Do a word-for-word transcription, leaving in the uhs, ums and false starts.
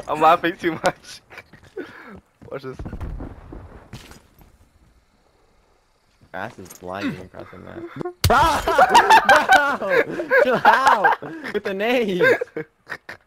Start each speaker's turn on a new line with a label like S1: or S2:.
S1: I'm laughing too much. Watch this.
S2: Grass is blinding across the map. Bro! Bro! Chill out! With the nades!